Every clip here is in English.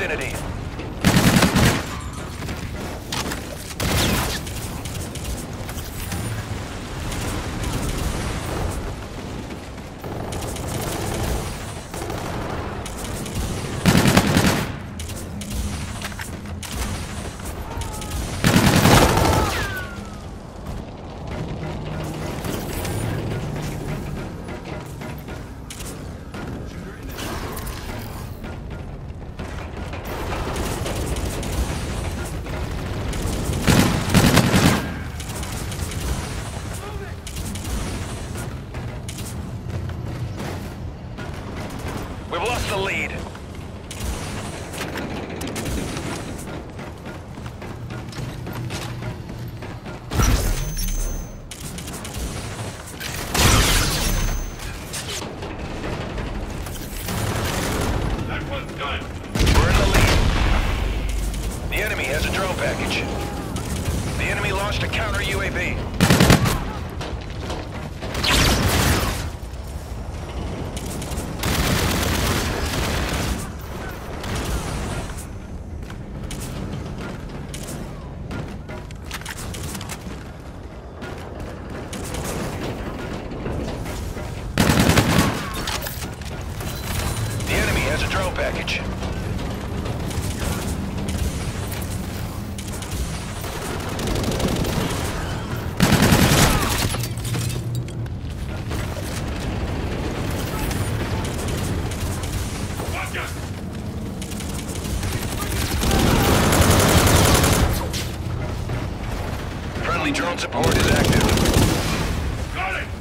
vicinity. We've lost the lead. That one's done. We're in the lead. The enemy has a drone package. The enemy launched a counter UAV. Has a drone package. Friendly drone support is active. Got it!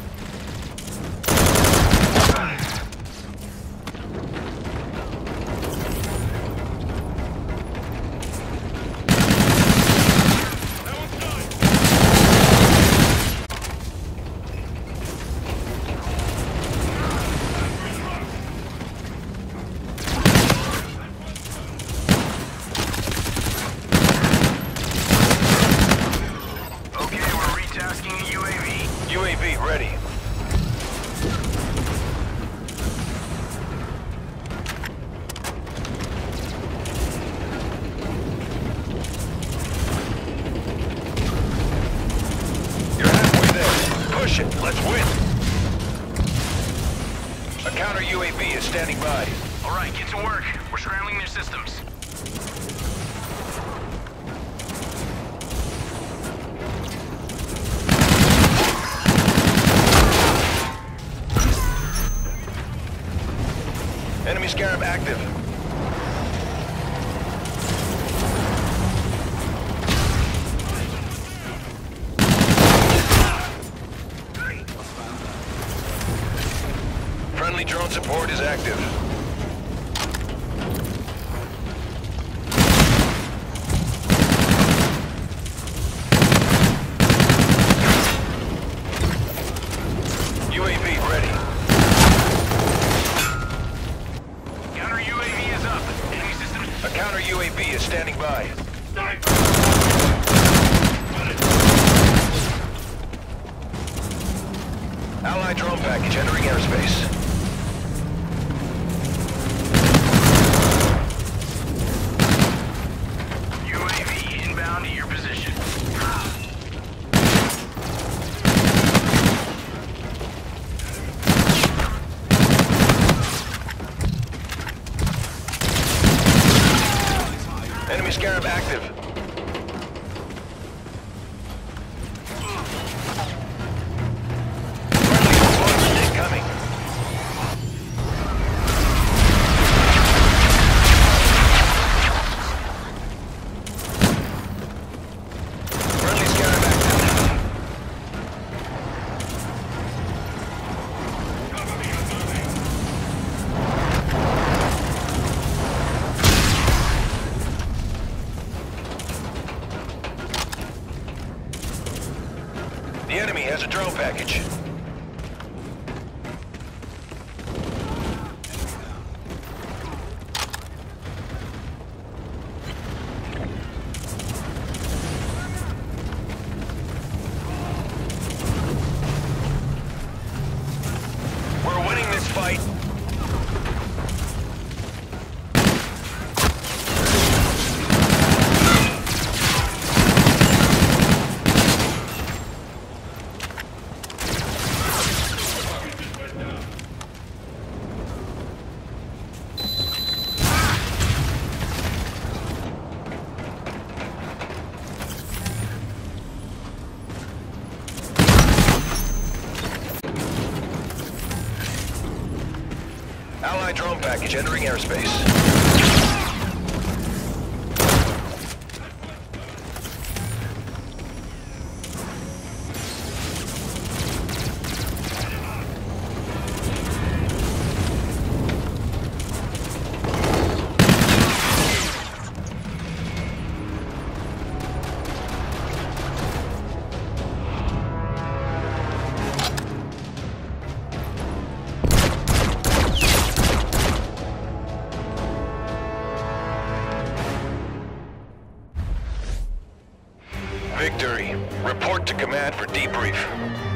UAV ready. You're halfway there. Push it. Let's win. A counter UAV is standing by. All right, get to work. We're scrambling their systems. Enemy Scarab active. Friendly drone support is active. UAV ready. A counter UAV is standing by. Allied drone package entering airspace. UAV inbound to your position. Enemy Scarab active. Friendly deployment incoming. Friendly Scarab active. The enemy has a drone package. We're winning this fight. Allied drone package entering airspace. Victory. Report to command for debrief.